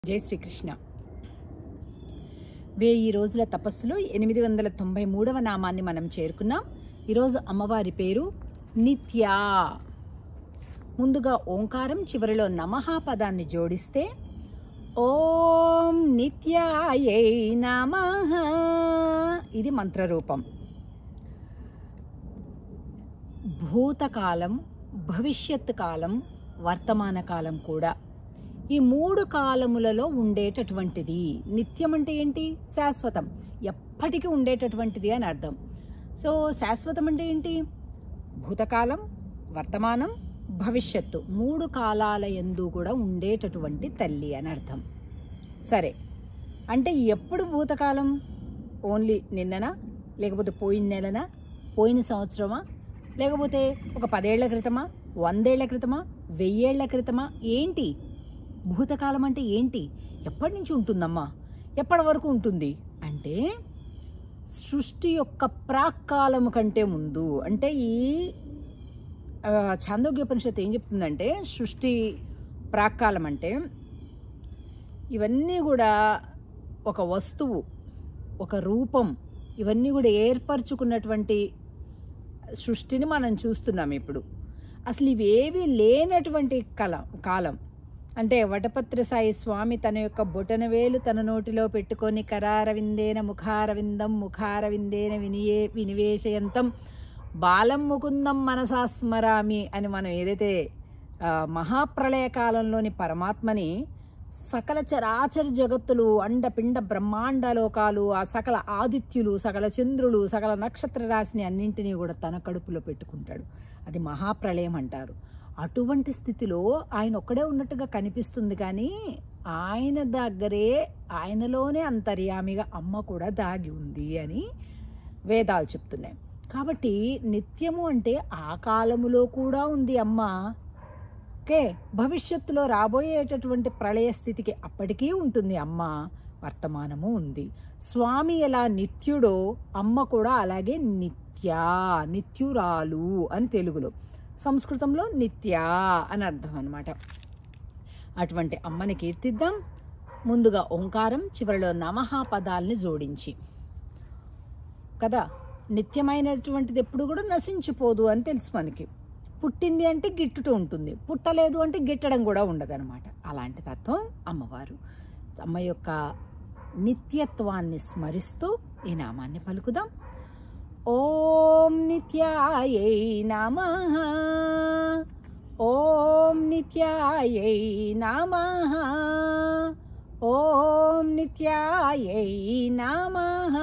జై శ్రీకృష్ణ. 1000 రోజుల తపస్సులో 893వ నామాన్ని మనం చేరుకున్నాం. ఈరోజు అమ్మవారి పేరు నిత్యా. ముందుగా ఓంకారం చివరిలో నమః పదాన్ని జోడిస్తే ఓం నిత్యాయై నమః. ఇది మంత్రరూపం. భూతకాలం, భవిష్యత్ కాలం, వర్తమాన కాలం కూడా ఈ 3 కాలములలో ఉండేటటువంటిది. నిత్యం అంటే ఏంటి? శాశ్వతం, ఎప్పటికీ ఉండేటటువంటిది అని అర్థం. సో శాశ్వతం అంటే ఏంటి? భూతకాలం, వర్తమానం, భవిష్యత్తు 3 కాలాల యందు కూడా ఉండేటటువంటి తల్లి అని అర్థం. సరే, అంటే ఎప్పుడు భూతకాలం? ఓన్లీ నిన్ననా, లేకపోతే పోయిన నెలనా, పోయిన సంవత్సరమా, లేకపోతే ఒక 10 ఏళ్ల క్రితమా, 100 ఏళ్ల క్రితమా, 1000 ఏళ్ల క్రితమా? ఏంటి భూతకాలం అంటే? ఏంటి? ఎప్పటి నుంచి ఉంటుందమ్మా? ఎప్పటి వరకు ఉంటుంది అంటే సృష్టి యొక్క ప్రాక్కాలము కంటే ముందు. అంటే ఈ ఛాందోగ్యోపనిషత్తు ఏం చెప్తుందంటే, సృష్టి ప్రాక్కాలం అంటే ఇవన్నీ కూడా ఒక వస్తువు, ఒక రూపం, ఇవన్నీ కూడా ఏర్పరచుకున్నటువంటి సృష్టిని మనం చూస్తున్నాం ఇప్పుడు. అసలు ఇవేవి లేనటువంటి కాలం. అంటే వటపత్ర సాయి స్వామి తన యొక్క బొటనవేలు తన నోటిలో పెట్టుకొని కరారవిందేన ముఖారవిందం ముఖారవిందేన వినివేశయంతం బాలం ముకుందం మనసాస్మరామి అని మనం ఏదైతే మహాప్రళయ కాలంలోని పరమాత్మని సకల చరాచర జగత్తులు, అండపిండ బ్రహ్మాండ లోకాలు, ఆ సకల ఆదిత్యులు, సకల చంద్రులు, సకల నక్షత్ర రాశిని అన్నింటినీ కూడా తన కడుపులో పెట్టుకుంటాడు. అది మహాప్రళయం అంటారు. అటువంటి స్థితిలో ఆయన ఒక్కడే ఉన్నట్టుగా కనిపిస్తుంది, కానీ ఆయన దగ్గరే, ఆయనలోనే అంతర్యామిగా అమ్మ కూడా దాగి ఉంది అని వేదాలు చెప్తున్నాయి. కాబట్టి నిత్యము అంటే ఆ కాలములో కూడా ఉంది అమ్మ. ఓకే, భవిష్యత్తులో రాబోయేటటువంటి ప్రళయ స్థితికి అప్పటికీ ఉంటుంది అమ్మ. వర్తమానము ఉంది. స్వామి ఎలా నిత్యుడో అమ్మ కూడా అలాగే నిత్యా, నిత్యురాలు అని తెలుగులో, సంస్కృతంలో నిత్యా అని అర్థం అన్నమాట. అటువంటి అమ్మని కీర్తిద్దాం. ముందుగా ఓంకారం, చివరిలో నమః పదాలని జోడించి కదా. నిత్యమైనటువంటిది ఎప్పుడు కూడా నశించిపోదు అని తెలుసు మనకి. పుట్టింది అంటే గిట్టుతూ ఉంటుంది, పుట్టలేదు అంటే గిట్టడం కూడా ఉండదన్నమాట. అలాంటి తత్వం అమ్మవారు. అమ్మ యొక్క నిత్యత్వాన్ని స్మరిస్తూ ఈ నామాన్ని పలుకుదాం. ఓం నిత్యాయై నమః. ఓం నిత్యాయై నమః. ఓం నిత్యాయై నమః.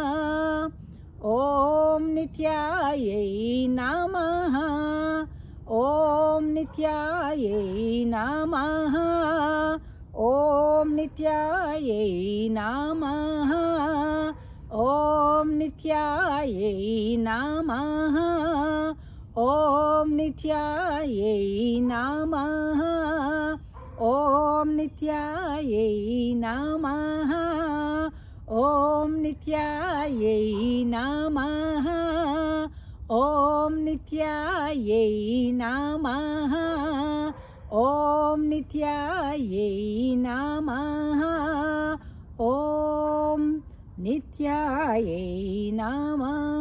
ఓం నిత్యాయై నమః. ఓం నిత్యాయై నమః. ఓం నిత్యాయై నమః. ఓం నిత్యాయై నమః. ఓం నిత్యాయై నమః. ఓం నిత్యాయై నమః. ఓం నిత్యాయై నమః. ఓం నిత్యాయై నమః. ఓం నిత్యాయై నమః. ఓం నిత్యాయై నమః.